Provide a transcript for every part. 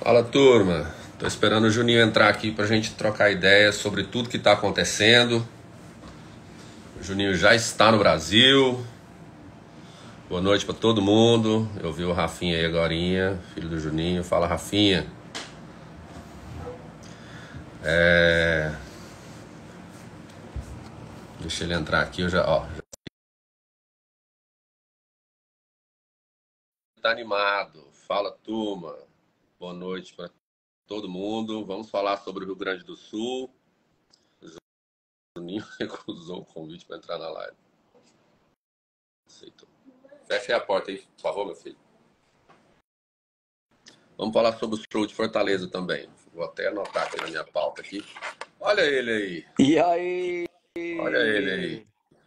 Fala, turma. Tô esperando o Juninho entrar aqui pra gente trocar ideias sobre tudo que tá acontecendo. O Juninho já está no Brasil. Boa noite pra todo mundo. Eu vi o Rafinha aí agorinha, filho do Juninho. Fala, Rafinha. Deixa ele entrar aqui, já tá animado. Fala, turma. Boa noite pra todo mundo. Vamos falar sobre o Rio Grande do Sul. O Juninho recusou o convite pra entrar na live. Aceitou. Feche a porta aí, por favor, meu filho. Vamos falar sobre o show de Fortaleza também. Vou até anotar aqui na minha pauta aqui. Olha ele aí. E aí? Olha ele aí.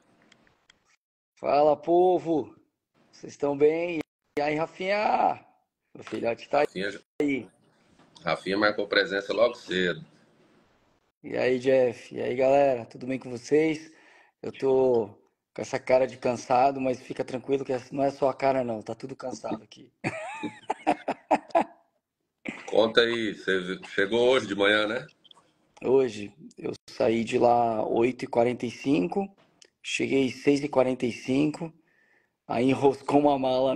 Fala, povo! Vocês estão bem? E aí, Rafinha? Meu filhote tá Rafinha, aí. Rafinha marcou presença logo cedo. E aí, Jeff? E aí, galera? Tudo bem com vocês? Eu tô com essa cara de cansado, mas fica tranquilo que não é só a cara, não. Tá tudo cansado aqui. Conta aí, você chegou hoje de manhã, né? Hoje, eu saí de lá 8h45, cheguei 6h45, aí enroscou uma mala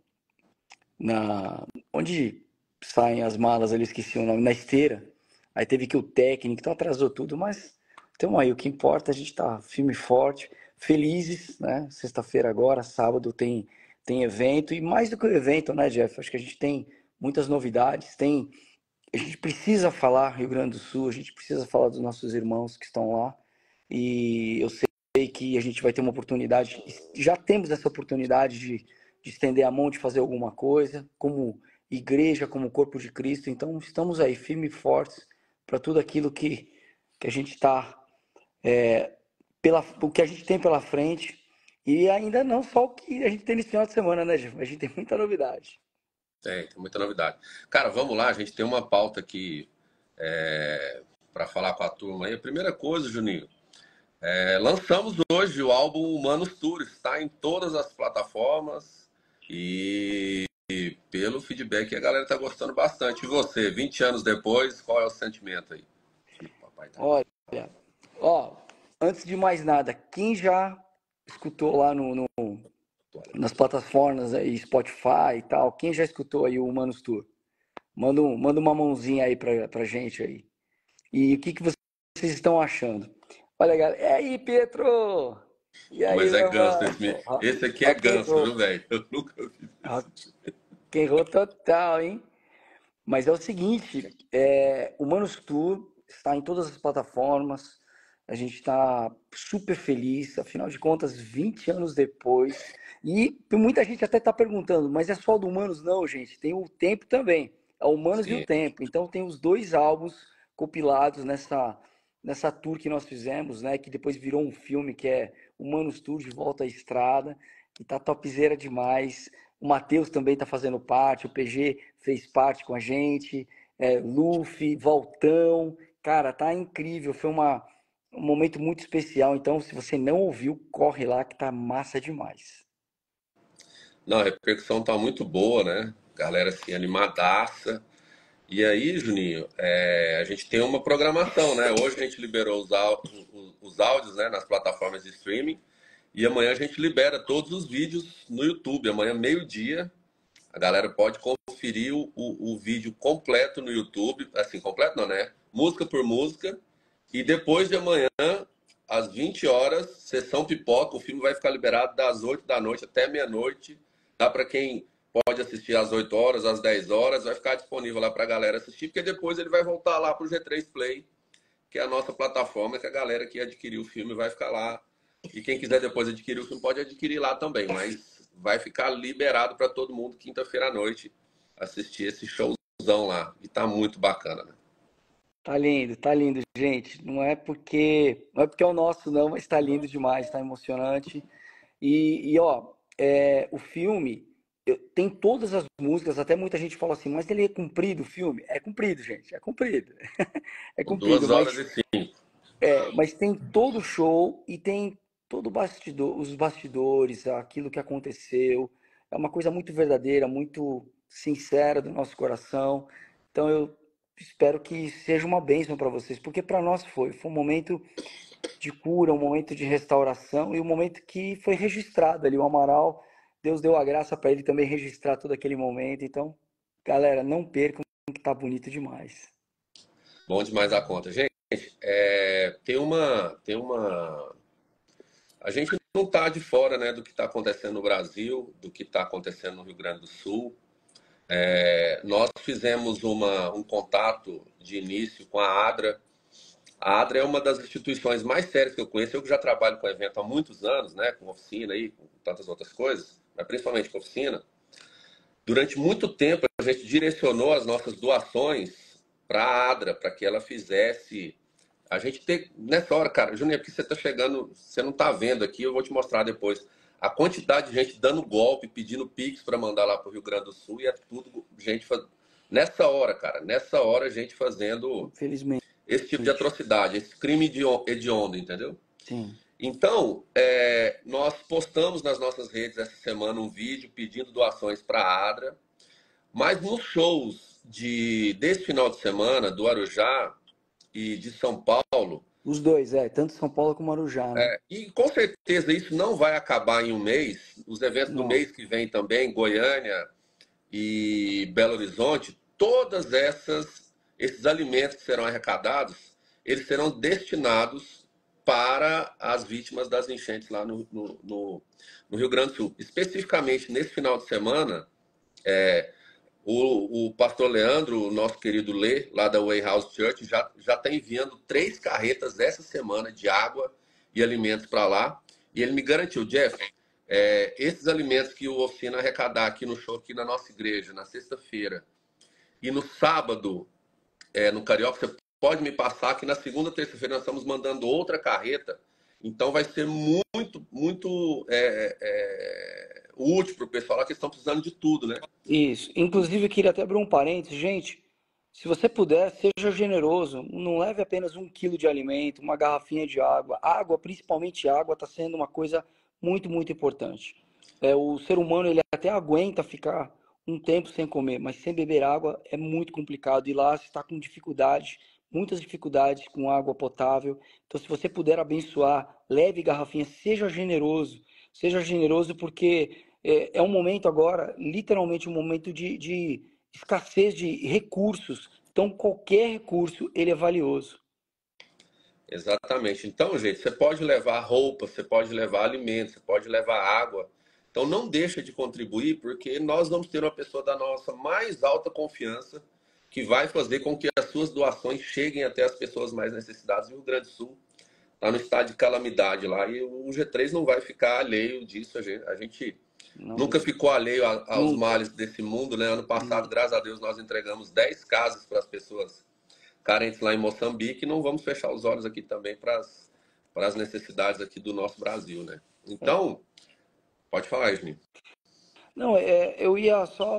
onde saem as malas ali, esqueci o nome, na esteira. Aí teve que o técnico, então atrasou tudo, mas então aí, o que importa, a gente tá firme e forte, felizes, né? Sexta-feira agora, sábado tem evento, e mais do que o evento, né, Jeff? Acho que a gente tem muitas novidades, a gente precisa falar Rio Grande do Sul, a gente precisa falar dos nossos irmãos que estão lá, e eu sei que a gente vai ter uma oportunidade, já temos essa oportunidade de estender a mão, de fazer alguma coisa, como igreja, como corpo de Cristo. Então estamos aí, firmes e fortes, para tudo aquilo que a gente está, o que a gente tem pela frente, e ainda não só o que a gente tem nesse final de semana, né, Jeff? A gente tem muita novidade. Tem muita novidade. Cara, vamos lá, a gente tem uma pauta aqui para falar com a turma aí. A primeira coisa, Juninho, lançamos hoje o álbum Humanos Tours, está em todas as plataformas e pelo feedback a galera tá gostando bastante. E você, 20 anos depois, qual é o sentimento aí? Ih, papai tá aí. Olha, ó, antes de mais nada, quem já escutou lá nas plataformas aí, Spotify e tal, quem já escutou aí o Humanos Tour? Manda uma mãozinha aí pra gente aí. E o que vocês estão achando? Olha, galera. E aí, Pietro? E Pô, aí, mas é meu ganso irmão? esse aqui é Rock and ganso, roll. viu, velho? Eu nunca vi isso. Rock and roll total, hein? Mas é o seguinte, o Manus Tour está em todas as plataformas. A gente está super feliz, afinal de contas, 20 anos depois. E muita gente até está perguntando, mas é só do Humanos? Não, gente, tem o Tempo também. É o Humanos e o Sim. Tempo. Então tem os dois álbuns compilados nessa tour que nós fizemos, né? Que depois virou um filme que é Humanos Tour de Volta à Estrada, que tá topzera demais. O Matheus também está fazendo parte, o PG fez parte com a gente, Luffy, Voltão. Cara, tá incrível. Foi um momento muito especial. Então, se você não ouviu, corre lá que tá massa demais. Não, a repercussão tá muito boa, né? Galera assim, animadaça. E aí, Juninho, a gente tem uma programação, né? Hoje a gente liberou os áudios, né, nas plataformas de streaming. E amanhã a gente libera todos os vídeos no YouTube. Amanhã, meio-dia, a galera pode conferir o vídeo completo no YouTube. Assim, completo não, né? Música por música. E depois de amanhã, às 20 horas, sessão pipoca. O filme vai ficar liberado das 8 da noite até meia-noite. Dá para quem pode assistir às 8 horas, às 10 horas. Vai ficar disponível lá para a galera assistir, porque depois ele vai voltar lá para o G3 Play, que é a nossa plataforma, que a galera que adquiriu o filme vai ficar lá. E quem quiser depois adquirir o filme pode adquirir lá também, mas vai ficar liberado para todo mundo quinta-feira à noite assistir esse showzão lá. E tá muito bacana, né? Tá lindo, gente. Não é porque é o nosso, não, mas tá lindo demais, tá emocionante. Ó, o filme tem todas as músicas, até muita gente fala assim, mas ele é comprido o filme? É comprido, gente, é comprido. É Com comprido, 2 horas e 5. mas tem todo o show e tem todo o bastidor, os bastidores, aquilo que aconteceu. É uma coisa muito verdadeira, muito sincera do nosso coração. Então eu espero que seja uma bênção para vocês, porque para nós foi um momento de cura, um momento de restauração e um momento que foi registrado ali. O Amaral, Deus deu a graça para ele também registrar todo aquele momento. Então, galera, não percam que tá bonito demais. Bom demais a conta. Gente, tem uma. A gente não está de fora, né, do que está acontecendo no Brasil, do que está acontecendo no Rio Grande do Sul. Nós fizemos um contato de início com a ADRA. A ADRA é uma das instituições mais sérias que eu conheço. Eu que já trabalho com evento há muitos anos, né, com oficina e com tantas outras coisas, mas principalmente com oficina. Durante muito tempo, a gente direcionou as nossas doações para a ADRA, para que ela fizesse. A gente tem. Nessa hora, cara, Juninho, porque você está chegando, você não está vendo aqui, eu vou te mostrar depois. A quantidade de gente dando golpe, pedindo Pix para mandar lá para o Rio Grande do Sul, e é tudo gente faz... Nessa hora, cara, nessa hora, gente fazendo Infelizmente, esse tipo de atrocidade, esse crime hediondo, entendeu? sim. Então, nós postamos nas nossas redes essa semana um vídeo pedindo doações para a ADRA, mas nos shows desse final de semana, do Arujá e de São Paulo, Os dois, tanto São Paulo como Arujá, né? e com certeza isso não vai acabar em um mês, os eventos do Não. mês que vem também, Goiânia e Belo Horizonte, esses alimentos que serão arrecadados, eles serão destinados para as vítimas das enchentes lá no Rio Grande do Sul. Especificamente nesse final de semana, o pastor Leandro, o nosso querido Lê, lá da Way House Church, já está enviando 3 carretas essa semana de água e alimentos para lá. E ele me garantiu, Jeff, esses alimentos que o Oficina arrecadar aqui no show, aqui na nossa igreja, na sexta-feira, e no sábado, no Carioca, você pode me passar que na segunda, terça-feira nós estamos mandando outra carreta. Então vai ser muito, muito útil para o pessoal lá que estão precisando de tudo, né? Isso. Inclusive, eu queria até abrir um parênteses. Gente, se você puder, seja generoso. Não leve apenas 1 quilo de alimento, uma garrafinha de água. Água, principalmente água, está sendo uma coisa muito, muito importante. O ser humano, ele até aguenta ficar um tempo sem comer, mas sem beber água é muito complicado. E lá você está com dificuldade, muitas dificuldades com água potável. Então, se você puder abençoar, leve garrafinha, seja generoso porque é um momento agora, literalmente um momento de escassez de recursos. Então, qualquer recurso, ele é valioso. Exatamente. Então, gente, você pode levar roupa, você pode levar alimentos, você pode levar água. Então, não deixa de contribuir, porque nós vamos ter uma pessoa da nossa mais alta confiança que vai fazer com que as suas doações cheguem até as pessoas mais necessitadas. E o Rio Grande do Sul está no estado de calamidade lá e o G3 não vai ficar alheio disso. A gente Não, nunca ficou alheio aos nunca, males desse mundo, né? Ano passado, nunca. graças a Deus, nós entregamos 10 casas para as pessoas carentes lá em Moçambique, não vamos fechar os olhos aqui também para as necessidades aqui do nosso Brasil, né? É. Então, pode falar, Juninho. Não, eu ia só.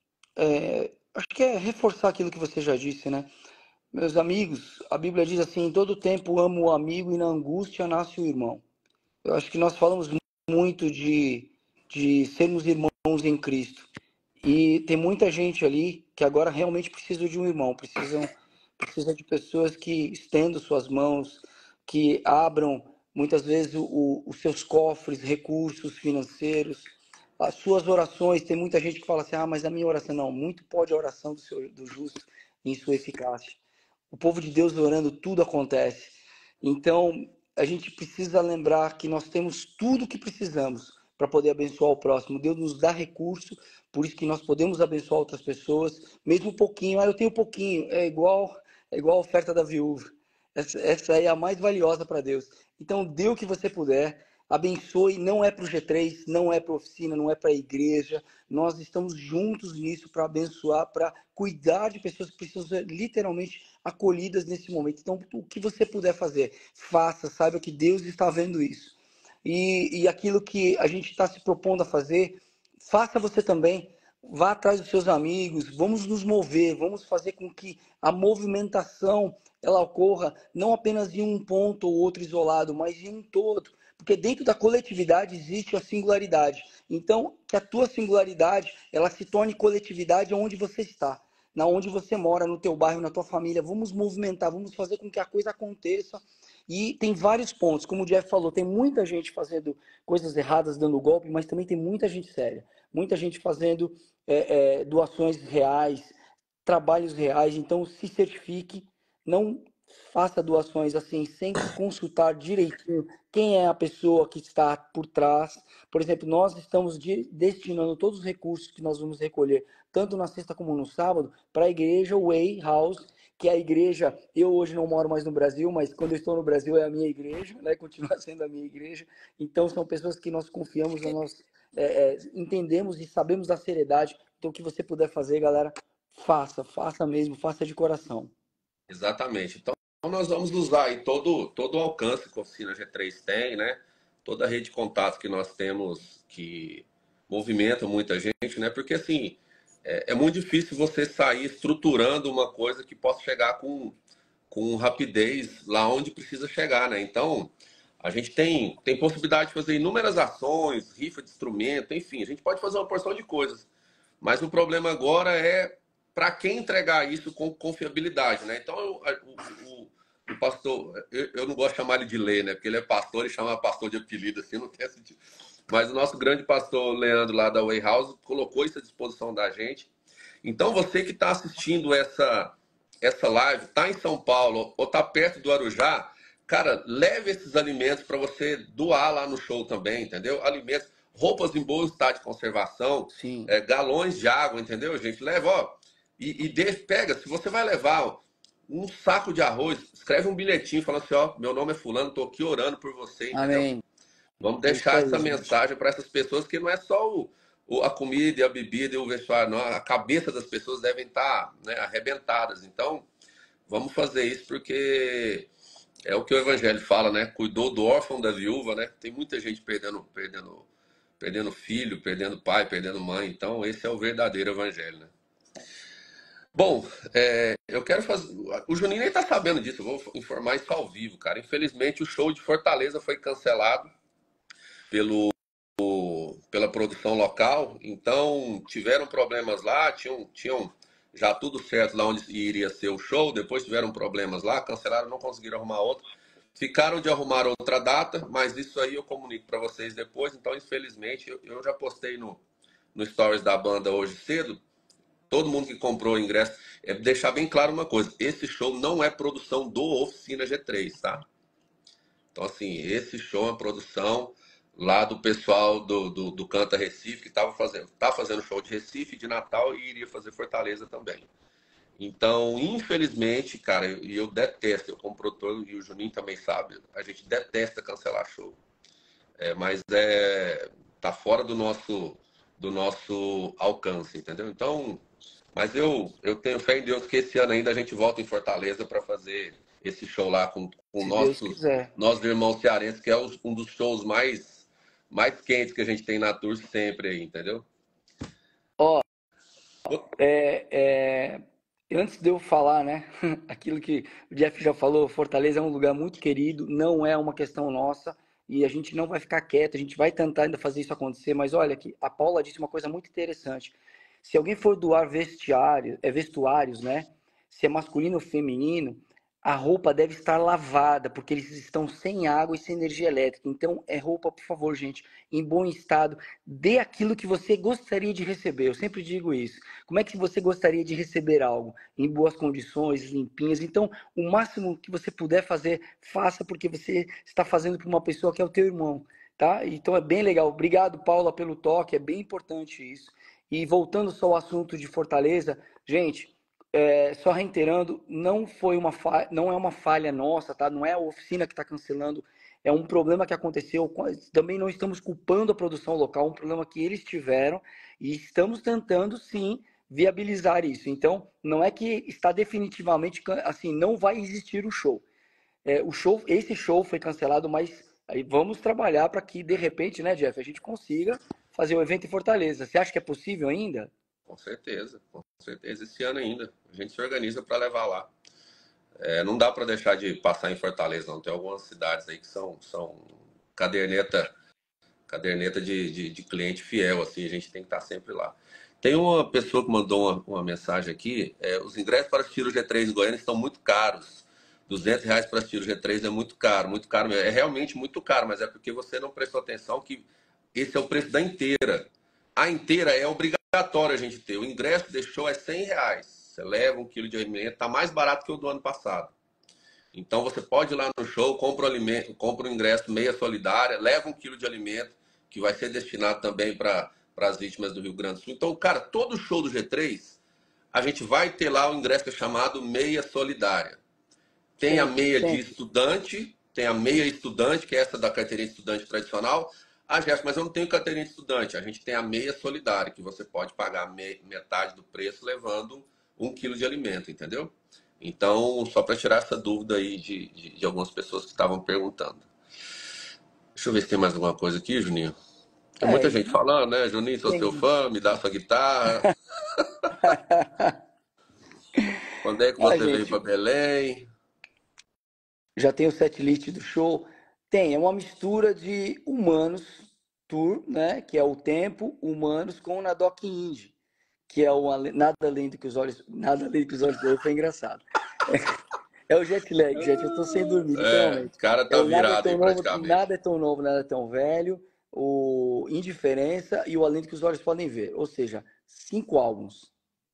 Acho que é reforçar aquilo que você já disse, né? Meus amigos, a Bíblia diz assim: em todo tempo amo o amigo e na angústia nasce o irmão. Eu acho que nós falamos muito de sermos irmãos em Cristo. E tem muita gente ali que agora realmente precisa de um irmão, precisa de pessoas que estendam suas mãos, que abram muitas vezes os seus cofres, recursos financeiros, as suas orações. Tem muita gente que fala assim: ah, mas a minha oração não. Muito pode a oração do justo em sua eficácia. O povo de Deus orando, tudo acontece. Então, a gente precisa lembrar que nós temos tudo o que precisamos para poder abençoar o próximo. Deus nos dá recurso, por isso que nós podemos abençoar outras pessoas, mesmo um pouquinho. Ah, eu tenho pouquinho, é igual a oferta da viúva. Essa aí é a mais valiosa para Deus. Então, dê o que você puder, abençoe. Não é para o G3, não é para a oficina, não é para a igreja. Nós estamos juntos nisso para abençoar, para cuidar de pessoas que precisam ser literalmente acolhidas nesse momento. Então, o que você puder fazer, faça. Saiba que Deus está vendo isso. E aquilo que a gente está se propondo a fazer, faça você também. Vá atrás dos seus amigos, vamos nos mover, vamos fazer com que a movimentação ela ocorra não apenas em um ponto ou outro isolado, mas em um todo. Porque dentro da coletividade existe a singularidade. Então, que a tua singularidade ela se torne coletividade onde você está. na onde você mora, no teu bairro, na tua família. Vamos movimentar, vamos fazer com que a coisa aconteça. E tem vários pontos, como o Jeff falou, tem muita gente fazendo coisas erradas, dando golpe, mas também tem muita gente séria, muita gente fazendo doações reais, trabalhos reais. Então se certifique, não faça doações assim sem consultar direitinho quem é a pessoa que está por trás. Por exemplo, nós estamos destinando todos os recursos que nós vamos recolher, tanto na sexta como no sábado, para a igreja Way House, que é a igreja. Eu hoje não moro mais no Brasil, mas quando eu estou no Brasil é a minha igreja, né? Continua sendo a minha igreja. Então são pessoas que nós confiamos, nós entendemos e sabemos da seriedade. Então o que você puder fazer, galera, faça, faça mesmo, faça de coração. Exatamente. Então, nós vamos usar aí todo o alcance que a Oficina G3 tem, né? Toda a rede de contato que nós temos que movimenta muita gente, né? Porque, assim, é muito difícil você sair estruturando uma coisa que possa chegar com rapidez lá onde precisa chegar, né? Então, a gente tem possibilidade de fazer inúmeras ações, rifa de instrumento, enfim, a gente pode fazer uma porção de coisas. Mas o problema agora é para quem entregar isso com confiabilidade, né? Então, o pastor, eu não gosto de chamar ele de lei, né? Porque ele é pastor e chama pastor de apelido, assim, não tem sentido. Mas o nosso grande pastor Leandro, lá da Way House, colocou isso à disposição da gente. Então, você que está assistindo essa live, está em São Paulo ou está perto do Arujá, cara, leve esses alimentos para você doar lá no show também, entendeu? Alimentos, roupas em bom estado de conservação, Sim. galões de água, entendeu, gente? Leva, ó, pega, se você vai levar ó, um saco de arroz, escreve um bilhetinho falando assim, ó, meu nome é fulano, tô aqui orando por você, entendeu? Amém. Vamos É isso deixar aí, essa gente. mensagem para essas pessoas que não é só a comida e a bebida e o vestuário, não, a cabeça das pessoas devem estar, né, arrebentadas. Então, vamos fazer isso porque é o que o Evangelho fala, né? Cuidou do órfão, da viúva, né? Tem muita gente perdendo filho, perdendo pai, perdendo mãe. Então, esse é o verdadeiro Evangelho, né? Bom, eu quero fazer. O Juninho nem tá sabendo disso, eu vou informar isso ao vivo, cara. Infelizmente, o show de Fortaleza foi cancelado pelo, pela produção local, então tiveram problemas lá, tinham já tudo certo lá onde iria ser o show, depois tiveram problemas lá, cancelaram, não conseguiram arrumar outro. Ficaram de arrumar outra data, mas isso aí eu comunico para vocês depois. Então, infelizmente, eu já postei no Stories da banda hoje cedo. Todo mundo que comprou o ingresso, deixar bem claro uma coisa: esse show não é produção do Oficina G3, tá? Então, assim, esse show é uma produção lá do pessoal do Canta Recife, que tá fazendo show de Recife, de Natal e iria fazer Fortaleza também. Então, infelizmente, cara, e eu detesto, eu como produtor, e o Juninho também sabe, a gente detesta cancelar show. Mas tá fora do nosso alcance, entendeu? Então, mas eu tenho fé em Deus que esse ano ainda a gente volta em Fortaleza para fazer esse show lá com Se Deus quiser. nossos irmãos cearenses, que é um dos shows mais quentes que a gente tem na tour sempre aí, entendeu? Ó, é, é, antes de eu falar, né, aquilo que o Jeff já falou, Fortaleza é um lugar muito querido, não é uma questão nossa, e a gente não vai ficar quieto, a gente vai tentar ainda fazer isso acontecer, mas olha, que a Paula disse uma coisa muito interessante. Se alguém for doar vestuários, né, se é masculino ou feminino, a roupa deve estar lavada, porque eles estão sem água e sem energia elétrica. Então, é roupa, por favor, gente, em bom estado. Dê aquilo que você gostaria de receber. Eu sempre digo isso. Como é que você gostaria de receber algo? Em boas condições, limpinhas. Então, o máximo que você puder fazer, faça, porque você está fazendo para uma pessoa que é o teu irmão, tá? Então, é bem legal. Obrigado, Paula, pelo toque. É bem importante isso. E voltando só ao assunto de Fortaleza, gente, só reiterando, não é uma falha nossa, tá? Não é a oficina que está cancelando, é um problema que aconteceu. Também não estamos culpando a produção local, um problema que eles tiveram e estamos tentando sim viabilizar isso. Então, não é que está definitivamente assim, não vai existir o show. Esse show foi cancelado, mas aí vamos trabalhar para que de repente, né, Jeff, a gente consiga fazer o evento em Fortaleza. Você acha que é possível ainda? Com certeza, com certeza. Esse ano ainda. A gente se organiza para levar lá. Não dá para deixar de passar em Fortaleza, não. Tem algumas cidades aí que são caderneta, caderneta de cliente fiel, assim, a gente tem que estar sempre lá. Tem uma pessoa que mandou uma mensagem aqui. Os ingressos para assistir o G3 em Goiânia estão muito caros. R$ 200 para assistir o G3 é muito caro mesmo. É realmente muito caro, mas é porque você não prestou atenção que esse é o preço da inteira. A inteira é obrigatória a gente ter. O ingresso deixou é R$ 100. Você leva 1 quilo de alimento, está mais barato que o do ano passado. Então você pode ir lá no show, compra o alimento, compra o ingresso meia solidária, leva 1 quilo de alimento, que vai ser destinado também para as vítimas do Rio Grande do Sul. Então, cara, todo show do G3, a gente vai ter lá o ingresso que é chamado meia solidária. Tem a Sempre, meia de sempre. estudante, tem a meia estudante, que é essa da carteirinha de estudante tradicional. Ah, Jéssica, mas eu não tenho carteirinha de estudante. A gente tem a meia solidária, que você pode pagar metade do preço levando 1 quilo de alimento, entendeu? Então, só para tirar essa dúvida aí de algumas pessoas que estavam perguntando. Deixa eu ver se tem mais alguma coisa aqui, Juninho. Tem muita gente E falando, né? Juninho, sou seu tem. fã, me dá sua guitarra. Quando é que Ah, você veio para gente, Belém? já tem o setlist do show? Tem, é uma mistura de Humanos Tour, né? Que é o tempo Humanos com o Nadoc Indie, que é o Nada Além do que os Olhos, Nada Além do que os Olhos veem, foi engraçado. É o jet lag, gente. Eu tô sem dormir, O literalmente. cara É tá o Nada é virado tão aí novo, praticamente. nada é tão novo, nada é tão velho, o Indiferença e o Além do que os Olhos podem ver. Ou seja, 5 álbuns.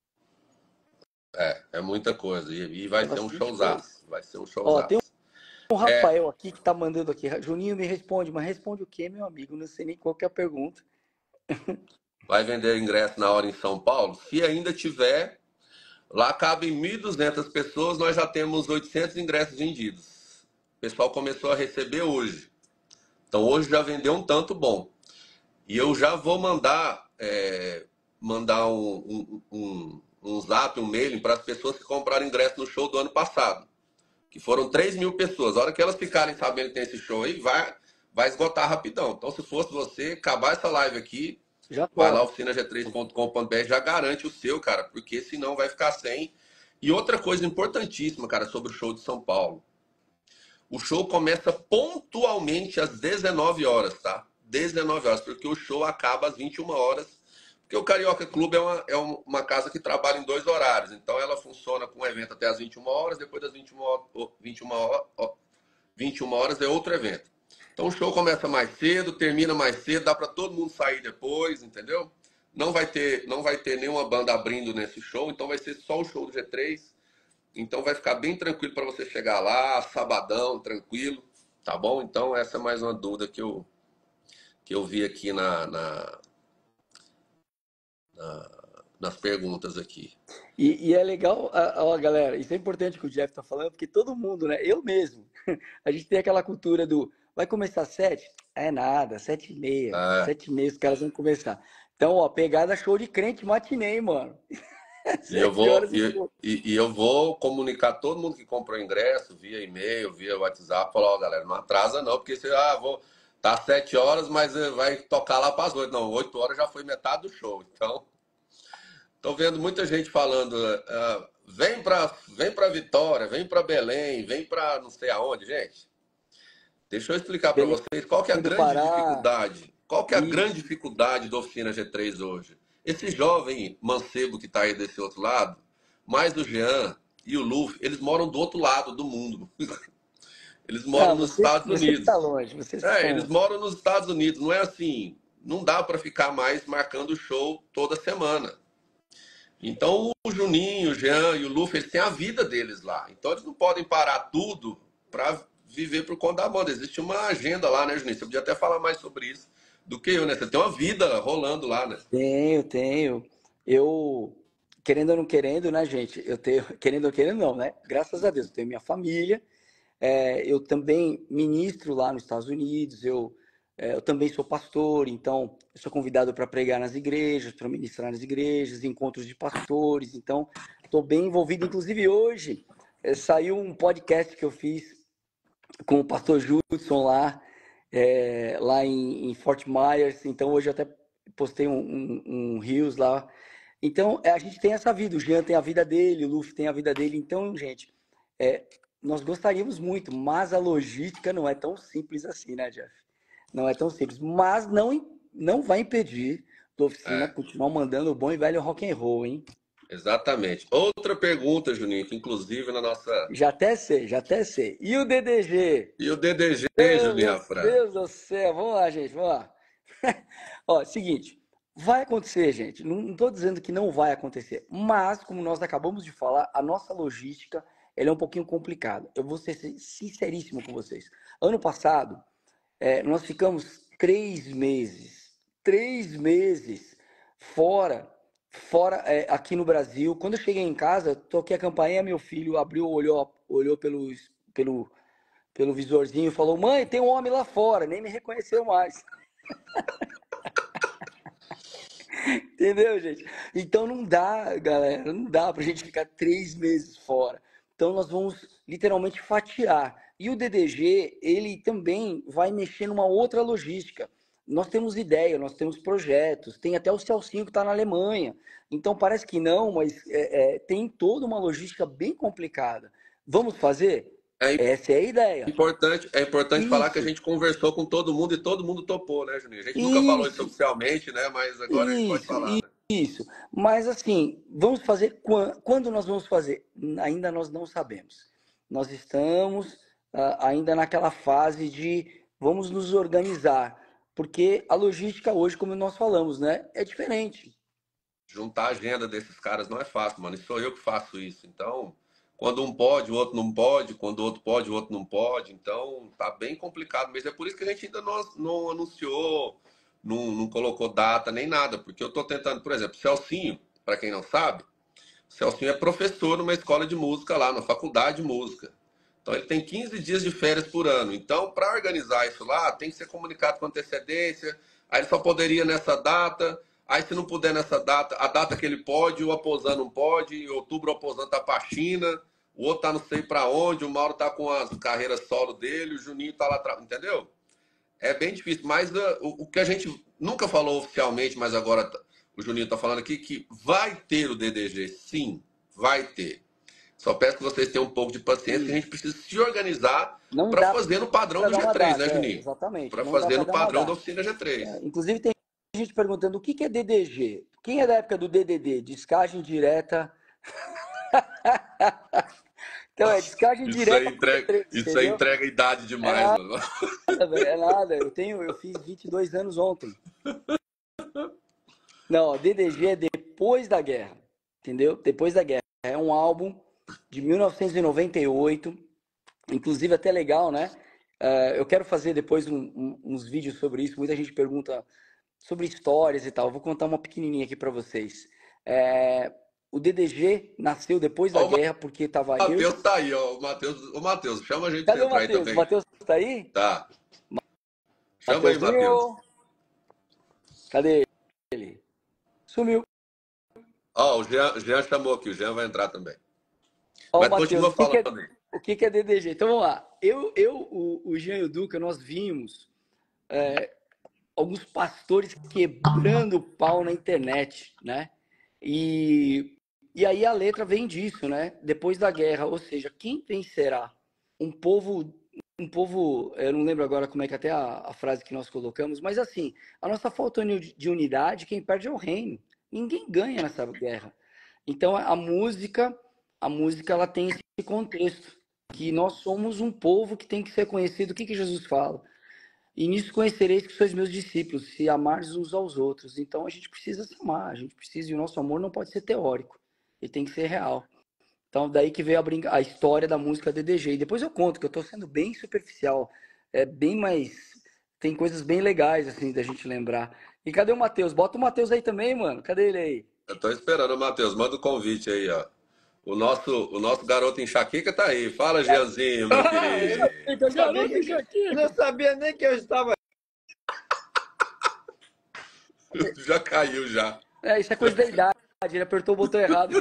É muita coisa. E vai É ser um bastante coisa. showzaço. Vai ser um Ó, tem showzaço. um É, Rafael aqui que tá mandando aqui. Juninho, me responde, mas responde o quê, meu amigo? Não sei nem qual que é a pergunta. vai vender ingresso na hora em São Paulo? Se ainda tiver, lá cabem 1.200 pessoas, nós já temos 800 ingressos vendidos. O pessoal começou a receber hoje. Então hoje já vendeu um tanto bom. E eu já vou mandar um zap, um mailing para as pessoas que compraram ingresso no show do ano passado, que foram 3.000 pessoas. A hora que elas ficarem sabendo que tem esse show aí, vai esgotar rapidão. Então, se fosse você, acabar essa live aqui, Já vai lá, corre. oficinag3.com.br, já garante o seu, cara, porque senão vai ficar sem. E outra coisa importantíssima, cara, sobre o show de São Paulo. O show começa pontualmente às 19 horas, tá? 19 horas, porque o show acaba às 21 horas. Porque o Carioca Clube é uma casa que trabalha em 2 horários. Então ela funciona com o evento até às 21 horas, depois das 21 horas é outro evento. Então o show começa mais cedo, termina mais cedo, dá para todo mundo sair depois, entendeu? Não vai ter nenhuma banda abrindo nesse show, então vai ser só o show do G3. Então vai ficar bem tranquilo para você chegar lá, sabadão, tranquilo, tá bom? Então essa é mais uma dúvida que eu vi aqui nas perguntas aqui. E é legal, ó, galera, isso é importante que o Jeff tá falando, porque todo mundo, né? Eu mesmo, a gente tem aquela cultura do vai começar às 7? É nada, 7h30. É, 7h30 os caras vão começar. Então, ó, pegada show de crente matinê, mano. e eu sete vou horas e e, pouco. e, e eu vou comunicar todo mundo que comprou ingresso via e-mail, via WhatsApp, falar, ó, galera, não atrasa não, porque você vou tá 7 horas, mas vai tocar lá para as 8. Não, 8 horas já foi metade do show. Então, tô vendo muita gente falando, vem para Vitória, vem para Belém, vem para não sei aonde, gente. Deixa eu explicar para Belém vocês qual que é a do grande Pará, dificuldade. Qual que é a grande isso. dificuldade da oficina G3 hoje? Esse jovem mancebo que está aí desse outro lado, mais o Jean e o Luffy, eles moram do outro lado do mundo. Eles moram Não, nos vocês, Estados você que tá Unidos. longe, vocês que estão Eles longe. moram nos Estados Unidos. Não é assim. Não dá para ficar mais marcando show toda semana. Então o Juninho, o Jean e o Luffy, eles têm a vida deles lá. Então eles não podem parar tudo para viver por conta da banda. Existe uma agenda lá, né, Juninho? Você podia até falar mais sobre isso do que eu, né? Você tem uma vida rolando lá, né? Tenho, tenho. Eu, querendo ou não querendo, né, gente? Eu tenho, querendo ou querendo, não, né? Graças a Deus, eu tenho minha família. Eu também ministro lá nos Estados Unidos. Eu também sou pastor, então eu sou convidado para pregar nas igrejas, para ministrar nas igrejas, encontros de pastores. Então, estou bem envolvido. Inclusive, hoje saiu um podcast que eu fiz com o pastor Judson lá em Fort Myers. Então, hoje eu até postei um Reels lá. Então, a gente tem essa vida. O Jean tem a vida dele, o Luffy tem a vida dele. Então, gente, é, nós gostaríamos muito, mas a logística não é tão simples assim, né, Jeff? Não é tão simples. Mas não vai impedir da oficina É, continuar mandando o bom e velho rock and roll, hein? exatamente. Outra pergunta, Juninho, que inclusive na nossa. Já até sei, já até sei. E o DDG? E o DDG, Juninho Afran? Deus do céu, vamos lá, gente, vamos lá. Ó, seguinte, vai acontecer, gente. Não estou dizendo que não vai acontecer, mas como nós acabamos de falar, a nossa logística ela é um pouquinho complicada. Eu vou ser sinceríssimo com vocês. Ano passado, nós ficamos 3 meses fora aqui no Brasil. Quando eu cheguei em casa, toquei a campainha, meu filho abriu, olhou pelo visorzinho e falou: Mãe, tem um homem lá fora, nem me reconheceu mais. Entendeu, gente? Então não dá, galera, não dá pra gente ficar 3 meses fora. Então nós vamos literalmente fatiar. E o DDG, ele também vai mexer numa outra logística. Nós temos ideia, nós temos projetos, tem até o Celcinho que está na Alemanha. Então parece que não, mas tem toda uma logística bem complicada. Vamos fazer? É Essa é a ideia. é importante falar que a Isso, gente conversou com todo mundo e todo mundo topou, né, Juninho? A gente nunca falou isso isso. oficialmente, né? Mas agora a gente pode Isso, falar, né? isso. Mas assim, vamos fazer quando nós vamos fazer? Ainda nós não sabemos. Nós estamos ainda naquela fase de vamos nos organizar, porque a logística hoje, como nós falamos, né, é diferente. Juntar a agenda desses caras não é fácil, mano. E sou eu que faço isso. Então, quando um pode, o outro não pode. Quando o outro pode, o outro não pode. Então, tá bem complicado mesmo. É por isso que a gente ainda não anunciou, não colocou data nem nada. Porque eu tô tentando, por exemplo, Celcinho, para quem não sabe, Celcinho é professor numa escola de música lá, na faculdade de música. Então ele tem 15 dias de férias por ano. Então, para organizar isso lá, tem que ser comunicado com antecedência. Aí ele só poderia nessa data. Aí, se não puder nessa data, a data que ele pode, o Aposan não pode. Em outubro, o Aposan tá para a China. O outro tá não sei para onde. O Mauro tá com as carreiras solo dele. O Juninho tá lá, entendeu? É bem difícil. Mas o que a gente nunca falou oficialmente, mas agora o Juninho tá falando aqui, que vai ter o DDG. Sim, vai ter. Só peço que vocês tenham um pouco de paciência, que a Isso. gente precisa se organizar Não para dá fazer no padrão para do dar uma G3, né, data, Juninho? exatamente. Para Não dá fazer para no dar uma padrão da data. oficina G3. Inclusive tem gente perguntando o que é DDG. Quem é da época do DDD? Descagem direta. Então é descagem direta pro G3, Isso aí entendeu? entrega idade É demais, nada, mano. velho, é nada. Eu fiz 22 anos ontem. Não, ó, DDG é depois da guerra, entendeu? Depois da guerra. É um álbum de 1998, inclusive até legal, né? Eu quero fazer depois uns vídeos sobre isso. Muita gente pergunta sobre histórias e tal. Eu vou contar uma pequenininha aqui para vocês. É, o DDG nasceu depois da Ó, o guerra porque tava eu. Matheus tá aí, ó. O Matheus, chama a gente pra você Cadê o entrar aí Matheus? O também. Matheus tá aí? Tá. Chama aí, Matheus Matheus. sumiu. Cadê ele? Sumiu. Ó, o Jean chamou aqui, o Jean vai entrar também. Ó, Mas Matheus, continua falando aí. o que é DDG? Então vamos lá. O Jean e o Duca, nós vimos alguns pastores quebrando o pau na internet, né? E, e aí a letra vem disso, né? Depois da guerra, ou seja, quem vencerá? Um povo, eu não lembro agora como é que até a frase que nós colocamos, mas assim, a nossa falta de unidade, quem perde é o reino. Ninguém ganha nessa guerra. Então a música ela tem esse contexto, que nós somos um povo que tem que ser conhecido. O que Jesus fala? E nisso conhecereis que sois meus discípulos, se amardes uns aos outros. Então a gente precisa se amar, a gente precisa, e o nosso amor não pode ser teórico, ele tem que ser real. Então daí que veio a história da música DDG. E depois eu conto que eu estou sendo bem superficial, é bem mais, tem coisas bem legais assim da gente lembrar. E cadê o Matheus? Bota o Matheus aí também, mano. Cadê ele aí? Eu tô esperando, Matheus. Manda o convite aí, ó. O nosso garoto enxaqueca tá aí. Fala, Jeanzinho, meu Ah, eu querido. sabia que eu sabia Garoto, que não sabia nem que eu estava. Já caiu, já. isso é coisa da idade. Ele apertou o botão errado.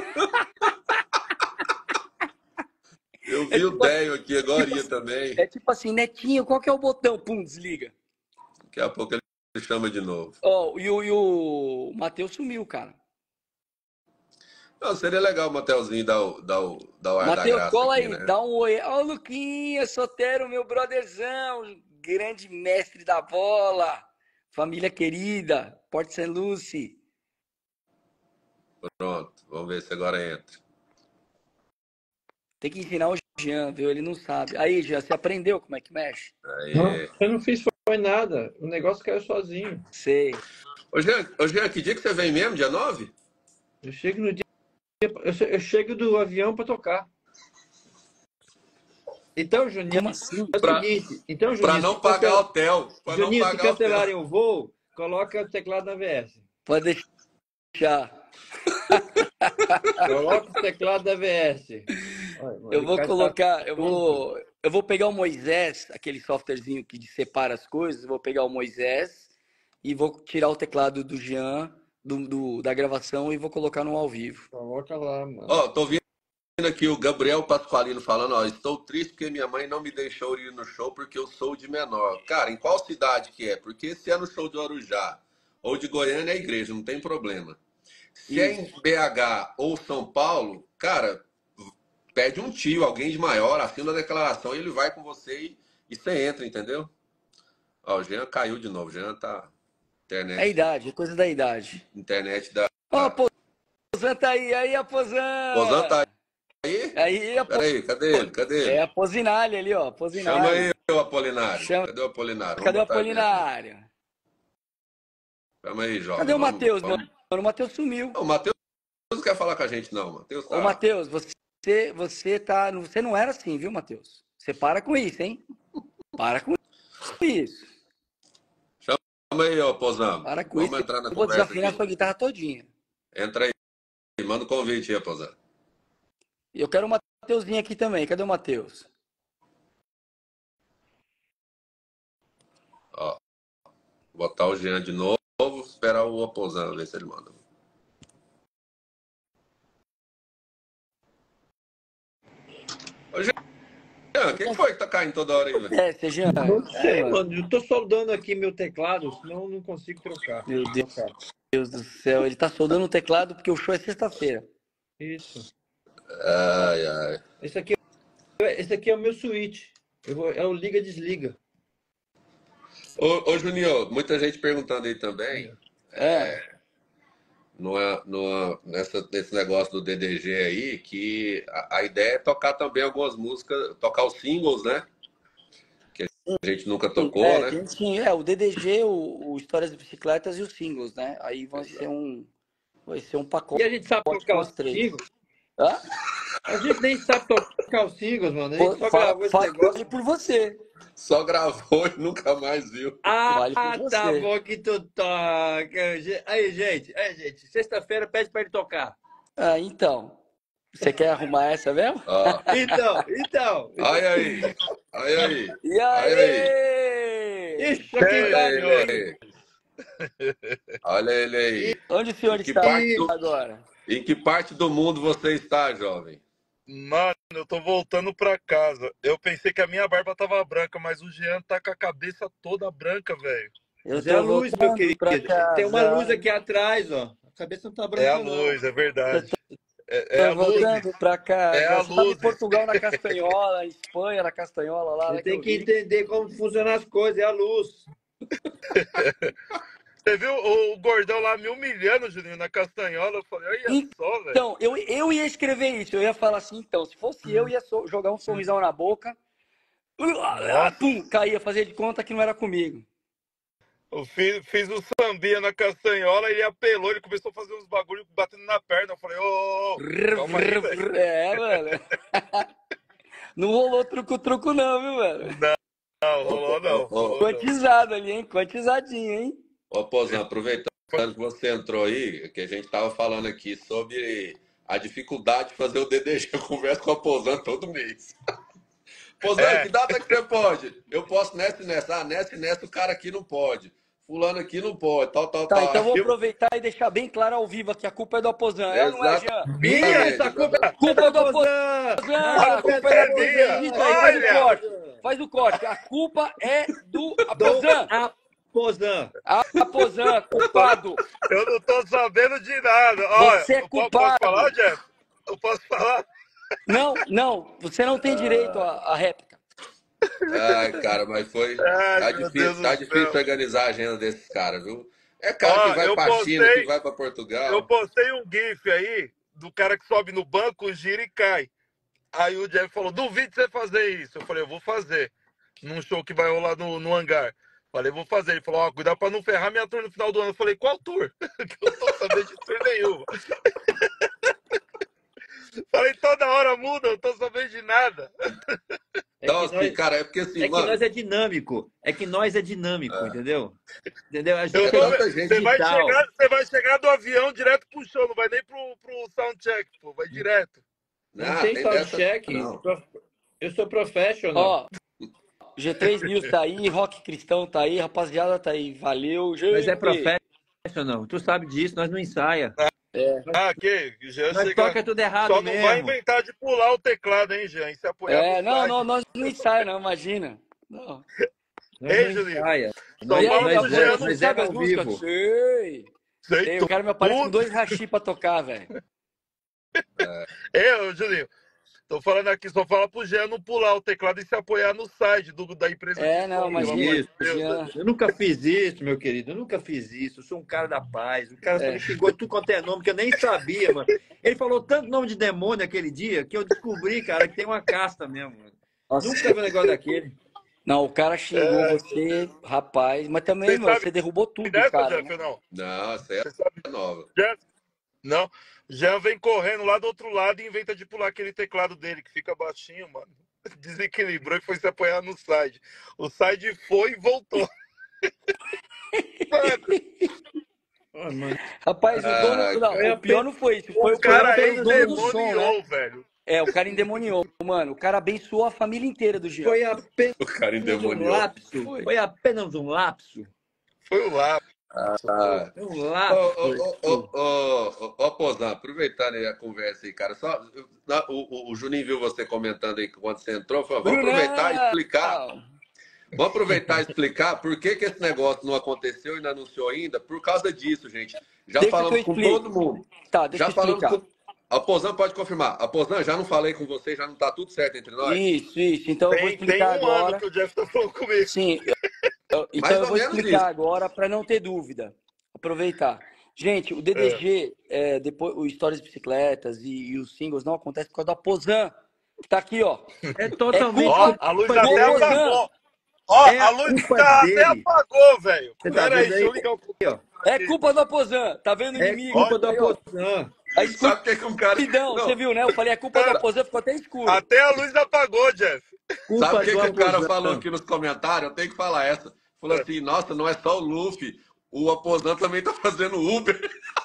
Eu É vi o tipo, Deio aqui tipo agora assim, também. é tipo assim, Netinho, qual que é o botão? Pum, desliga. Daqui a pouco ele chama de novo. Ó, e o Matheus sumiu, cara. Não, seria legal o Mateuzinho dar o ar da Matheus, graça cola aqui, aí, né? dá um oi. Ó, o Luquinha, Sotero, meu brotherzão, grande mestre da bola. Família querida, Porto St. Lucie. Pronto, vamos ver se agora entra. Tem que ensinar o Jean, viu? Ele não sabe. Aí, Jean, você aprendeu como é que mexe? Não, Aí. eu não fiz foi nada. O negócio caiu sozinho. Sei. Ô, Jean, que dia que você vem mesmo? Dia 9? Eu chego no dia. Eu chego do avião para tocar. Então, Juninho, Como assim? é o Pra, seguinte. Então, pra Juninho, não pagar hotel. Pra não Juninho, se pagar hotel. cancelarem o voo, coloca o teclado na VS. Pode deixar. Coloca o teclado da VS. Olha, Eu o vou cara tá colocar, tonto. eu vou pegar o Moisés, aquele softwarezinho que separa as coisas, vou pegar o Moisés e vou tirar o teclado do Jean, da gravação e vou colocar no ao vivo. Coloca lá, mano. Ó, tô vendo aqui o Gabriel Pasqualino falando, ó, estou triste porque minha mãe não me deixou ir no show porque eu sou de menor. Cara, em qual cidade que é? Porque se é no show de Arujá ou de Goiânia é igreja, não tem problema. Se é Isso. em BH ou São Paulo, cara, pede um tio, alguém de maior, assina a declaração e ele vai com você e você entra, entendeu? Ó, o Jean caiu de novo, o Jean tá É a internet, idade, é coisa da idade. internet da Ó, a Pozan tá aí, a Pozan Pozan! tá aí? Aí, Peraí, cadê ele? Cadê é ele? a Pozinalha ali, ó, Chama aí Pozinalha. o Apolinário. Chama, Cadê o Apolinário? Vamos cadê o botar ele aqui. Apolinário? Chama aí, Cadê jovem. o Vamos, Matheus, meu vamos. mano? O Matheus sumiu. Não, o Matheus não quer falar com a gente, não. O Matheus Ô, tá. Matheus, você não era assim, viu, Matheus? Você para com isso, hein? Para com isso. Chama aí, ó, Pozão. Para com Vamos isso. entrar na Eu vou conversa desafinar a aqui. sua guitarra todinha. Entra aí. Manda o convite aí, Pozão. E eu quero o Mateuzinho aqui também. Cadê o Matheus? Ó, botar o Jean de novo, esperar o Opozão, ver se ele manda. Ô, Jean, quem foi que tá caindo toda hora aí, velho? É, Jean. Não sei, Mano. mano. Eu tô soldando aqui meu teclado, senão eu não consigo trocar. Meu Deus do céu. Ele tá soldando o teclado porque o show é sexta-feira. Isso. Ai, ai. Esse aqui é o meu switch. É o liga-desliga. Ô, Juninho, muita gente perguntando aí também, nesse negócio do DDG aí, que a ideia é tocar também algumas músicas, tocar os singles, né? Que a gente nunca tocou, né? O DDG, o Histórias de Bicicletas e os singles, né? Aí vai ser um pacote E a gente sabe com tocar os os três. singles? Hã? A gente nem sabe tocar os singles, mano. A gente só Fala, gravou esse fale negócio. por você. Só gravou e nunca mais viu. Fale por Tá você. bom que tu toca. Aí, gente. Sexta-feira pede pra ele tocar. Ah, então. Você quer arrumar essa mesmo? Ó, Então. ai aí. Ai aí. E Ai aí? Ixi, aqui Olha tá ele aí. Olha ele aí. Onde o senhor Em que está parte do- agora? Em que parte do mundo você está, jovem? Mano, eu tô voltando pra casa. Eu pensei que a minha barba tava branca, mas o Jean tá com a cabeça toda branca, velho. Eu Mas é a luz, meu voltando pra querido. Tem uma casa. luz aqui atrás, ó. A cabeça não tá branca, É a não. luz, é verdade. É a Tô luz. voltando pra casa. É a Você tava em luz. Portugal na Castanhola, em Espanha na Castanhola lá, Você né? tem eu que vi. entender como funcionam as coisas, é a luz. Você viu o gordão lá me humilhando, Juninho, na castanhola? Eu falei, olha só, velho. Então, eu ia escrever isso. Eu ia falar assim, então, se fosse eu, ia jogar um sorrisão na boca. Nossa. Pum, caía, fazia de conta que não era comigo. Eu fiz o sambinha na castanhola, ele apelou, ele começou a fazer uns bagulho batendo na perna. Eu falei, ô, calma aí, velho. É, mano. Não rolou truco-truco não, viu, mano? Não, rolou não. Rolou não. Quantizado ali, hein? Quantizadinho, hein? Ô, Pozão, aproveitando que você entrou aí, que a gente estava falando aqui sobre a dificuldade de fazer o DDG. Eu converso com a Pozão todo mês. Pozão, É. que data que você pode? Eu posso nessa e nessa. Ah, nessa e nessa o cara aqui não pode. Fulano aqui não pode, tal. Tá, então eu vou aproveitar e deixar bem claro ao vivo aqui, a culpa é do Aposan. É ou não é, Jean? Minha, essa culpa é Culpa do Aposan! A culpa é do minha. Aposan. Faz o Olha. corte. Faz o corte. A culpa é do Aposan. Aposan. Aposan, culpado. Eu não tô sabendo de nada. Olha, Você é eu posso culpado. falar, Jeff? Eu posso falar? Não, você não tem direito à réplica. Ai, cara, mas foi. Ai, meu Deus Tá do difícil céu. organizar a agenda desses caras, viu? É cara que Ó, vai pra China, que vai pra eu Portugal. postei um GIF aí do cara que sobe no banco, gira e cai. Aí o Jeff falou: duvido você fazer isso. Eu falei: eu vou fazer. Num show que vai rolar no hangar. Falei: vou fazer. Ele falou: ó, cuidado pra não ferrar minha tour no final do ano. Eu falei: qual tour? Que eu não tô sabendo de tour nenhuma. Falei: toda hora muda, eu não tô sabendo de nada. Então, assim, cara, é porque assim, É que nós mano, é dinâmico. É que nós é dinâmico, entendeu? Entendeu? A Eu gente é tô... tanta gente. digital. Você vai chegar do avião direto pro show, não vai nem pro soundcheck, pô. Vai direto. Não Ah, tem tem dessa soundcheck. não. Eu sou professional. Ó, G3 News tá aí, Rock Cristão tá aí, rapaziada tá aí. Valeu, Nós é gente! professional. Tu sabe disso, nós não ensaia. Ah, que? Já Nós chega. toca tudo errado Só não vai mesmo. inventar de pular o teclado, hein, Jean? E se apoiar no Não, não, side. nós não ensaiamos, não, imagina. Não. Nós não Ei, Julinho. ensaia. Só E Nós, aí, fala minha pro banda, Jean você não. nós é sabe as ao músicas? vivo. Sei! Sei Sei, o cara me aparece com tudo. 2 hashi pra tocar, velho. Ô, Julinho. Tô falando aqui, só fala pro Jean não pular o teclado e se apoiar no side da empresa de Não, som, pelo imagina. amor de Isso. Deus. Jean. Eu nunca fiz isso, meu querido. Eu nunca fiz isso. Eu sou um cara da paz. O cara só me xingou tudo quanto é nome que eu nem sabia, mano. Ele falou tanto nome de demônio aquele dia que eu descobri, cara, que tem uma casta mesmo, mano. Nossa. Nunca vi um negócio daquele. Não, o cara xingou você, rapaz, mas também, Vocês meu, sabem você derrubou tudo, dessa, cara, Jeff, né? ou não? Não, essa aí Você sabe é nova. Jeff? Não. Jean vem correndo lá do outro lado e inventa de pular aquele teclado dele, que fica baixinho, mano. Desequilibrou e foi se apoiar no side. O side foi e voltou. Mano, Oh, mano. Rapaz, o dono. Ah, Não, Foi o pior apenas, não foi isso. o O pior cara foi aí o dono do som, né? endemoniou, velho. O cara endemoniou, mano. O cara abençoou a família inteira do Jean. foi apenas o cara um endemoniou. lapso. Foi. Foi apenas um lapso. Foi o lá. Ah. Foi um Ô, lapso. Pozan, aproveitando aí a conversa aí, cara, o Juninho viu você comentando aí quando você entrou, falou, vamos aproveitar e Brunão! explicar. Vamos aproveitar e explicar por que esse negócio não aconteceu e não anunciou ainda, por causa disso, gente. Já Deixa que eu falamos com todo explico. mundo. Tá, deixa Já eu falamos explicar. com. A Pozan pode confirmar. A Pozan, já não falei com você, já não tá tudo certo entre nós? Isso. Então eu vou Tem explicar um ano agora. que o Jeff tá falando comigo. Sim, então Mais eu ou vou menos explicar isso. agora para não ter dúvida. Aproveitar. Gente, o DDG, depois, o Histórias de Bicicletas e os singles não acontecem por causa da Pozan, que tá aqui, ó. É É totalmente Ó, culpa a luz culpa do até dele. Pozan. apagou. Ó, É a a luz culpa até dele. apagou, velho. Você tá Pera aí, vendo deixa eu aí? ligar o Ó? É aqui. culpa do Pozan. Tá vendo o É inimigo? culpa do Aí, ó. Aposan. A Sabe o que um cara. escuridão, você Não, viu, né? Eu falei, é culpa do Cara, Pozan, ficou até escuro. até a luz apagou, Jeff. sabe o Culpa que, do que um cara Aposan. falou aqui nos comentários? Eu tenho que falar essa. Falou assim, nossa, não é só o Luffy, o Aposan também tá fazendo Uber.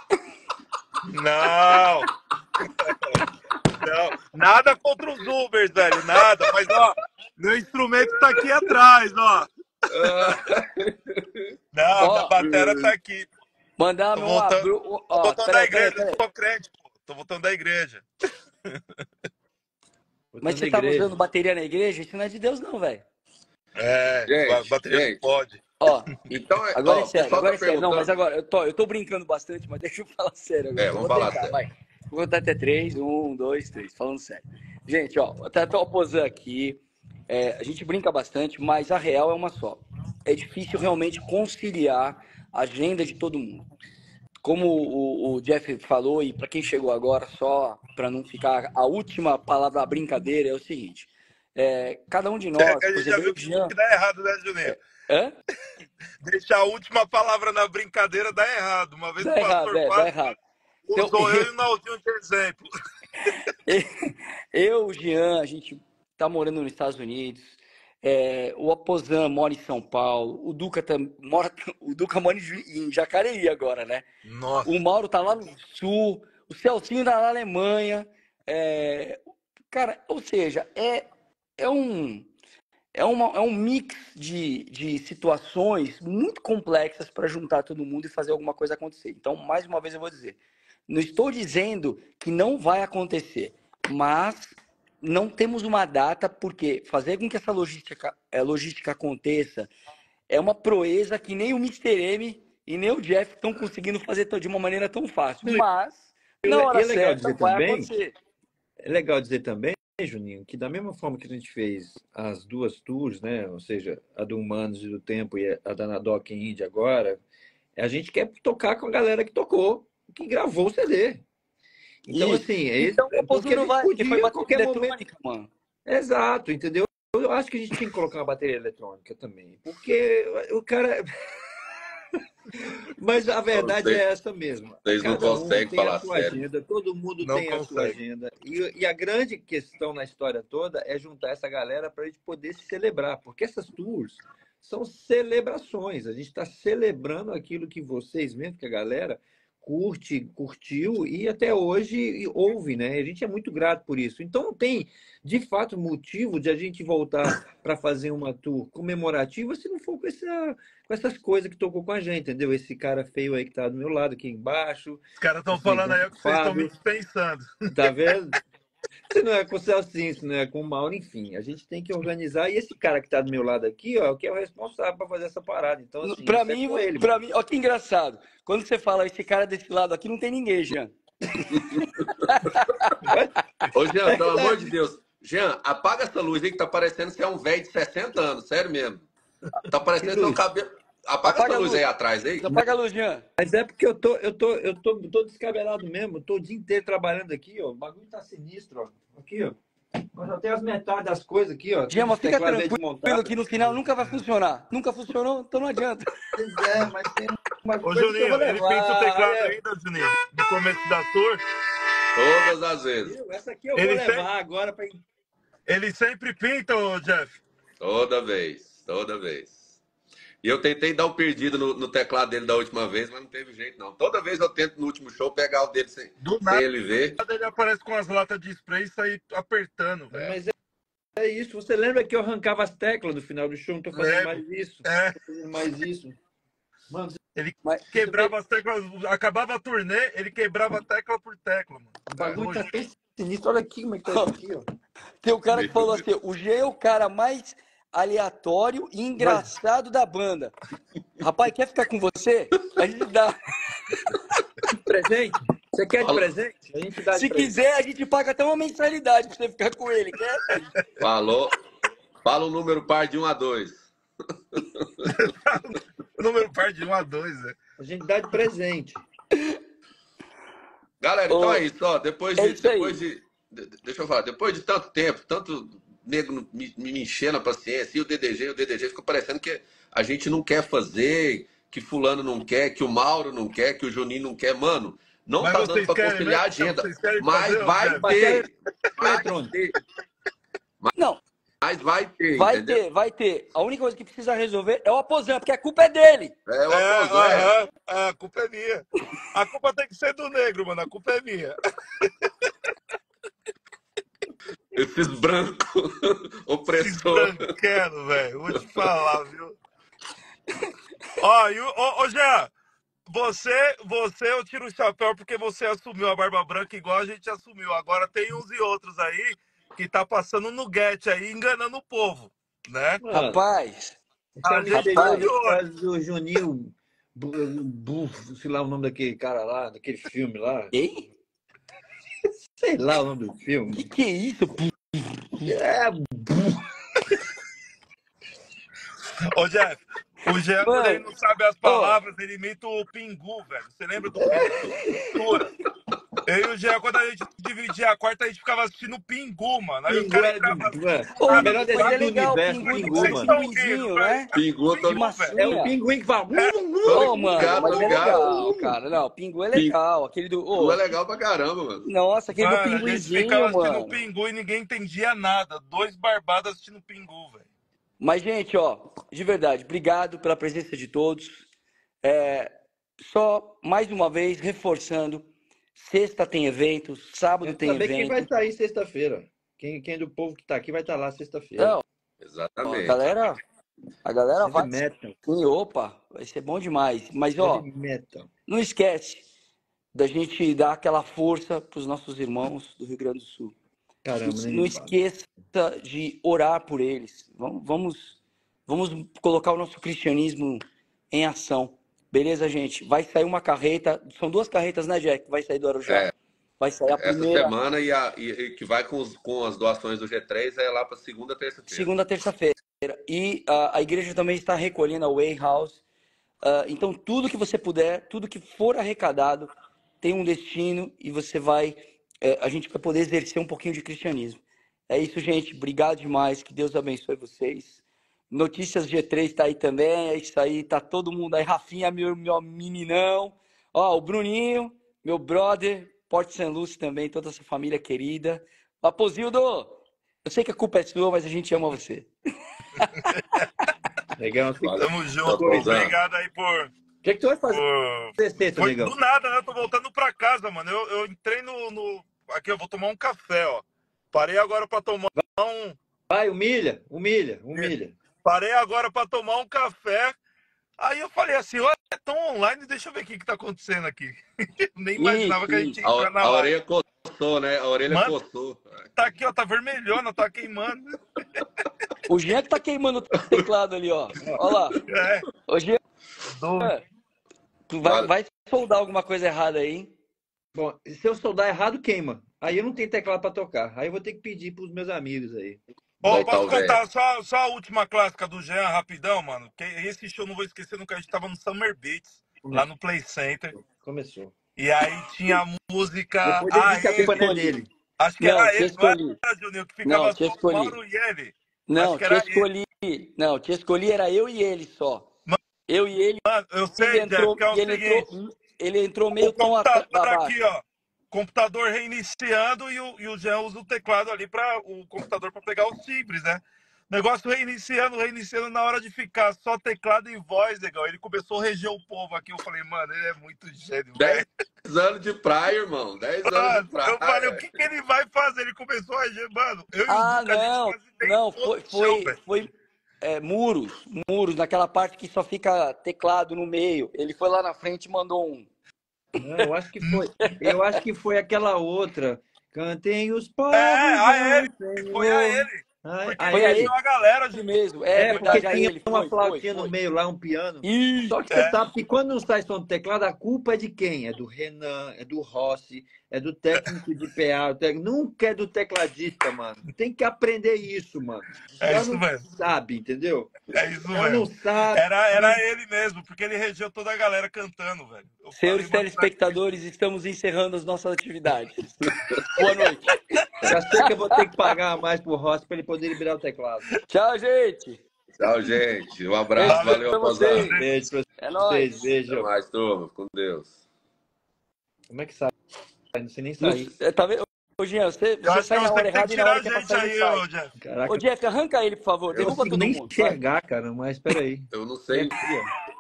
Não, não. Nada contra os Ubers, velho. Nada. Mas, ó, meu instrumento tá aqui atrás, ó. Não, minha Ó, batera tá aqui. mandar Tô um voltando. abro. Tô Ó, voltando da peraí. igreja, eu sou crente, pô. Tô voltando da igreja. Mas Botando você na tava igreja. usando bateria na igreja? Isso não é de Deus, não, velho. É, bateria não Gente, pode. Ó, então, agora é o sério, pessoal agora tá é sério. Não, mas perguntando. agora, eu tô brincando bastante, mas deixa eu falar sério agora. Eu Vamos vou falar tentar, sério. vai. Vou contar até 3, 1, 2, 3, falando sério. Gente, ó, tá o Pozan aqui. A gente brinca bastante, mas a real é uma só. É difícil realmente conciliar a agenda de todo mundo. Como o Jeff falou, e para quem chegou agora, só para não ficar a última palavra da brincadeira, é o seguinte: cada um de nós, A por gente já exemplo, eu viu e o Jean. que dá errado, né, Juninho? Hã? Deixar a última palavra na brincadeira dá errado. Uma vez o Dá errado, pastor dá quase errado. Então, usou eu e o Naldinho de exemplo. o Jean, a gente tá morando nos Estados Unidos. O Aposan mora em São Paulo. O Duca mora em Jacareí agora, né? Nossa. O Mauro tá lá no Sul. O Celcinho tá lá na Alemanha. Cara, ou seja, é um mix de situações muito complexas para juntar todo mundo e fazer alguma coisa acontecer. Então, mais uma vez eu vou dizer, não estou dizendo que não vai acontecer, mas não temos uma data, porque fazer com que essa logística aconteça é uma proeza que nem o Mr. M e nem o Jeff estão conseguindo fazer de uma maneira tão fácil. Mas, na hora E é legal certa, dizer vai também, acontecer. é legal dizer também Juninho, que da mesma forma que a gente fez as duas tours, né? Ou seja, a do Humanos e do Tempo e a da Nadoc em Índia agora, a gente quer tocar com a galera que tocou, que gravou o CD. Então, Isso. assim, Então o porque Raposo a não gente vai, porque foi podia a bateria qualquer momento. eletrônica, mano. Exato, entendeu? Eu acho que a gente tinha que colocar uma bateria eletrônica também, porque o cara. Mas a verdade é essa mesmo. Vocês não Cada um conseguem tem a falar sua sério. agenda, todo mundo Não tem a sua consegue. agenda. E a grande questão na história toda é juntar essa galera para a gente poder se celebrar, porque essas tours são celebrações. A gente está celebrando aquilo que vocês mesmo, que a galera curtiu e até hoje ouve, né? A gente é muito grato por isso. Então não tem, de fato, motivo de a gente voltar para fazer uma tour comemorativa se não for com essas coisas que tocou com a gente, entendeu? Esse cara feio aí que tá do meu lado aqui embaixo, Os caras estão esse falando aí é que vocês estão me Fábio, dispensando. tá vendo? Se não é com o Celcinho, se não é com o Mauro, enfim, a gente tem que organizar. E esse cara que tá do meu lado aqui, ó, que é o responsável para fazer essa parada. Então, assim, Pra isso é mim, com ele. pra mim, ó que engraçado. Quando você fala esse cara desse lado aqui, não tem ninguém, Jean. Ô, Jean, pelo amor de Deus. Jean, apaga essa luz aí que tá parecendo que você é um velho de 60 anos, sério mesmo. Tá parecendo seu cabelo. Apaga essa luz aí atrás aí. Apaga a luz, Jean. Mas é porque eu tô descabelado mesmo. Eu tô o dia inteiro trabalhando aqui, ó. O bagulho tá sinistro, ó. Aqui, ó. Eu já tenho as metades das coisas aqui, ó. Jean, mas fica Teclado aí tranquilo desmontado. que no final nunca vai funcionar. Nunca funcionou, então não adianta. Pois é, mas tem uma Ô, coisa que eu Juninho, vou ele levar. pinta o teclado olha. ainda, Juninho, no começo da tour. Todas as vezes. Viu? Essa aqui eu vou Ele levar agora para. Ele sempre pinta, ô Jeff. Toda vez. Toda vez. E eu tentei dar um perdido no teclado dele da última vez, mas não teve jeito, não. Toda vez eu tento no último show pegar o dele Do sem nada ele ver. ele aparece com as latas de spray e sai apertando, velho. Mas é isso. Você lembra que eu arrancava as teclas no final do show? Não tô fazendo Lembro. mais isso. É. Não tô fazendo mais isso. Mano, Ele Mas quebrava as teclas, acabava a turnê, ele quebrava tecla por tecla, mano. o bagulho tá tão sinistro. Olha aqui como é que tá isso aqui, ó. tem um cara que falou assim: o Jean é o cara mais aleatório e engraçado da banda. Rapaz, quer ficar com você? A gente dá. Presente? Você quer de presente? A gente dá de Se presente. quiser, a gente paga até uma mensalidade pra você ficar com ele. Quer? Falou. Fala um número par de 1 a 2. Número par de 1 a 2, né? A gente dá de presente. Galera, então é isso, ó. Depois é de, isso aí. deixa eu falar, depois de tanto tempo, tanto nego me enchendo a paciência, e o DDG ficou parecendo que a gente não quer fazer, que fulano não quer, que o Mauro não quer, que o Juninho não quer. Mano, não Mas tá dando vocês pra querem conciliar a mesmo? agenda. Vocês querem Mas fazer, vai Jeff? ter. Vai Eletrônico. ter. Não, Mas vai ter, vai entendeu? ter, vai ter. A única coisa que precisa resolver é o aposento, porque a culpa é dele. É uma coisa, A culpa é minha. A culpa tem que ser do negro, mano. A culpa é minha. esses brancos Esses opressores. branquelos, velho. Vou te falar, viu? Ó, ô Jean, você, eu tiro o chapéu porque você assumiu a barba branca igual a gente assumiu. Agora tem uns e outros aí que tá passando no guete aí, enganando o povo, né? Mano, Rapaz, esse é o a gente misterioso tá de olho. caso do Juninho, sei lá o nome daquele cara lá, daquele filme lá. hein? Sei lá o nome do filme. Que é isso? É, Ô Jeff, o Jean, quando ele não sabe as palavras, ele imita o Pingu, velho. Você lembra do Pingu? Eu e o Jean, quando a gente dividia a quarta, a gente ficava assistindo o Pingu, mano. Aí os Pingu caras é entravam Ô, o melhor mas desenho é do legal, universo, Pingu, Pingu, Vocês mano. estão pinguizinho, rindo, né? Pingou, De massinha. É o pinguim que fala. Ô, mano, ligado, mas tô é ligado. legal, cara. Não, Pingu é legal. Aquele do. Pingu Ô, é legal pra caramba, mano. nossa, aquele do Mano, a gente pinguizinho, ficava assistindo o mano. Pingu e ninguém entendia nada. Dois barbados assistindo o Pingu, velho. Mas, gente, ó, de verdade, obrigado pela presença de todos. Só mais uma vez reforçando: sexta tem evento, sábado Quero tem saber quem vai evento. estar aí sexta-feira. Quem do povo que tá aqui vai estar lá sexta-feira. Não, ó, a Exatamente. galera vai. Heavy metal. Sim, opa, vai ser bom demais. Mas, ó, Heavy metal. não esquece da gente dar aquela força para os nossos irmãos do Rio Grande do Sul. Caramba, nem Não me fala. esqueça de orar por eles. Vamos colocar o nosso cristianismo em ação. Beleza, gente? Vai sair uma carreta. São duas carretas, né, Jack? Vai sair do Arujá. É. Vai sair a Essa primeira semana e que vai com as doações do G3 é lá para segunda, terça-feira. segunda, terça-feira. E a igreja também está recolhendo a Way House. Então, tudo que você puder, tudo que for arrecadado, tem um destino e você vai. A gente vai poder exercer um pouquinho de cristianismo. É isso, gente. Obrigado demais. Que Deus abençoe vocês. Notícias G3 está aí também. É isso aí. Tá todo mundo aí. Rafinha, meu meninão. Ó, o Bruninho, meu brother. Porto San Lúcio também. Toda essa família querida. Apozildo, eu sei que a culpa é sua, mas a gente ama você. Negão, Valeu, Tamo junto. Pauzão. Obrigado aí por. o que tu vai fazer por... sexta, Foi negão? do nada, né? Eu tô voltando pra casa, mano. Eu entrei no. Aqui, eu vou tomar um café, ó. Parei agora pra tomar um. Vai, humilha, humilha, humilha. Parei agora pra tomar um café. Aí eu falei assim, olha, estão online, deixa eu ver o que tá acontecendo aqui. Nem imaginava que a gente ia entrar na A live. orelha coçou, né? A orelha Mano, coçou. tá aqui, ó, tá vermelhona, tá queimando. O Jean que tá queimando o teclado ali, ó. Ó lá. É. Ô, Jean, Do... tu vai soldar alguma coisa errada aí, hein? Bom, se eu soldar errado, queima. Aí eu não tenho teclado para tocar. Aí eu vou ter que pedir pros meus amigos aí. Ó, Vai, posso talvez. contar só a última clássica do Jean, rapidão, mano? Que esse show eu não vou esquecer nunca. A gente tava no Summer Beats, lá no Play Center. Começou. E aí tinha a música. Depois ele Ah, disse que a culpa não é ele. dele. Acho que Não, era te ele, não escolhi. era, Juninho? Que Não, ficava te só o escolhi. Mauro e ele. Não, Acho que te era ele. escolhi. Não, te escolhi, era eu e ele só. Eu e ele, Mano, eu ele sei, Jeff, entrou, que é o e seguinte. ele entrou O meio tom computador abaixo. aqui, ó. Computador reiniciando e o Jean usa o teclado ali para o computador para pegar os timbres, né? Negócio reiniciando na hora de ficar só teclado e voz, legal. Ele começou a reger o povo aqui. Eu falei, mano, ele é muito gênio, 10 velho. anos de praia, irmão. 10 anos de Mano, eu falei, o praia. que ele vai fazer? Ele começou a reger, mano. Eu e o Ah, Duca, a gente quase não, deitou no chão, velho. foi muros, naquela parte que só fica teclado no meio. Ele foi lá na frente e mandou um. Não, eu acho que foi. Eu acho que foi aquela outra. Cantem os povos. A ele. Senhor. Foi a ele. A Porque ele Foi a ele. ele. deixou a galera, Ele Juninho. mesmo, É, porque verdade, tinha ele uma foi. flautinha no meio lá, um piano. Ih, Só que você sabe que quando não sai som do teclado, a culpa é de quem? É do Renan, é do Rossi, é do técnico de PA. Nunca é do tecladista, mano. Tem que aprender isso, mano. É Já isso não mesmo. sabe, entendeu? É isso Já não mesmo. sabe. Era ele mesmo, porque ele regeu toda a galera cantando, velho. Eu senhores falei, mano, telespectadores, estamos encerrando as nossas atividades. Boa noite. Já sei que eu vou ter que pagar mais pro Rossi para ele poder liberar o teclado. Tchau, gente. Tchau, gente. Um abraço. Beijo Valeu, pra Pauzão. vocês. Beijo pra É vocês. nóis. Beijo. Até mais, turma. Com Deus. Como é que sai? Não sei nem sair. Tá vendo? Ô, Jean, você eu acho que sai na você hora tem que errada e na tirar hora a que é pra gente sair, aí, não sai. ô Jeff. Caraca, Ô, Jeff, arranca ele, por favor. eu não Derruba consigo todo nem mundo. vai. enxergar, cara, mas peraí. Eu não É sei. aqui,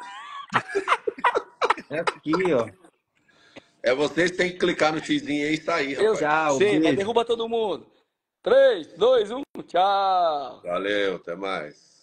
ó. É aqui, ó. É vocês que têm que clicar no xizinho aí e sair, Eu rapaz. Tchau, sei, mas beijo. derruba todo mundo. 3, 2, 1, tchau. Valeu, até mais.